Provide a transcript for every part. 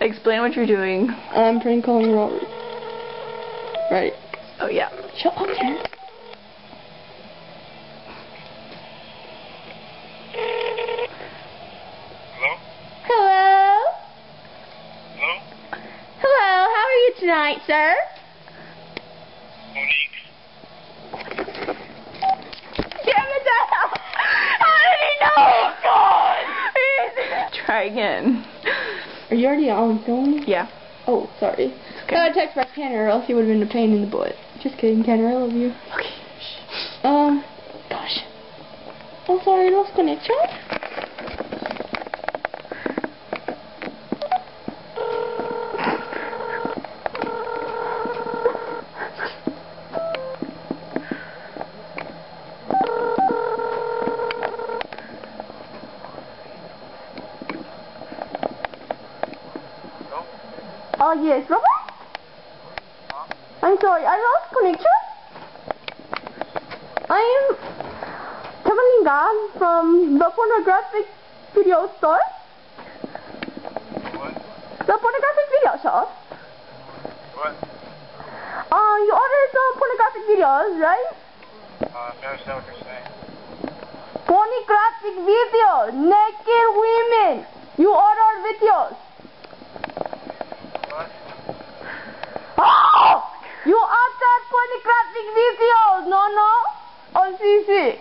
Explain what you're doing. I'm prank calling Robert. Right. Oh, yeah. Shut up, man. Hello? Hello? Hello? Hello, how are you tonight, sir? Monique. Damn it, how did he know? God! Try again. Are you already on film? Yeah. Oh, sorry. Okay. Got a text by Tanner, or else he would have been a pain in the butt. Just kidding, Tanner, I love you. Okay. Gosh. I'm sorry, lost connection. Oh, yes, Robert? I'm sorry, I lost connection. I am Kamalinga from the pornographic video store. What? The pornographic video shop. What? You ordered some pornographic videos, right? I understand what you're saying. Pornographic videos, naked women. You ordered videos. What? Oh! You ordered pornographic videos, no? On CC.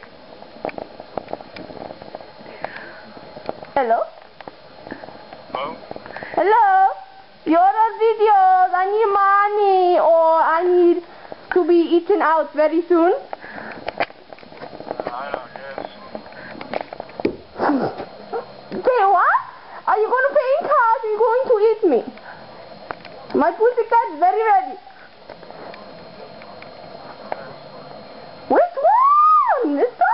Hello? Hello? Hello? You ordered videos. I need money, or I need to be eaten out very soon. I don't guess. Say what? Are you going to pay in cash or are you going to eat me? My pussycat is very ready. Which one, mister?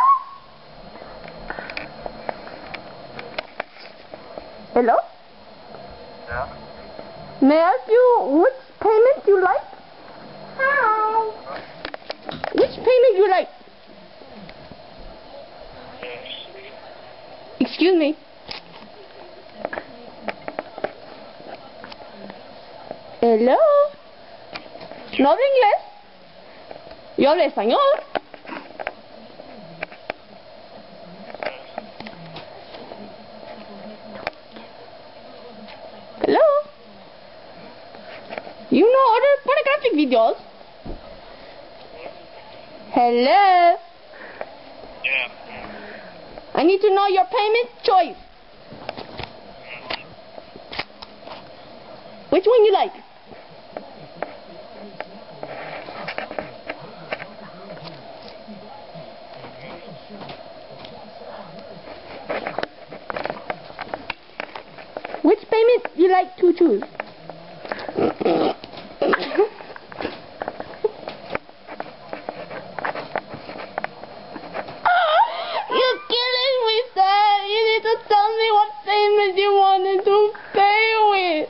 Hello? Yeah? May I ask you which payment you like? How? Which payment you like? Yes. Excuse me. Hello? ¿No habla inglés? Yo hablo español. Hello? You know other pornographic videos? Hello? Yeah. I need to know your payment choice. Which one you like? Which payment you like to choose? You're killing me, sir. You need to tell me what payment you wanted to pay with.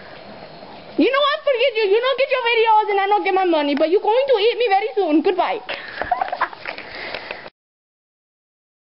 You know what? Forget you. You don't get your videos and I don't get my money, but you're going to eat me very soon. Goodbye.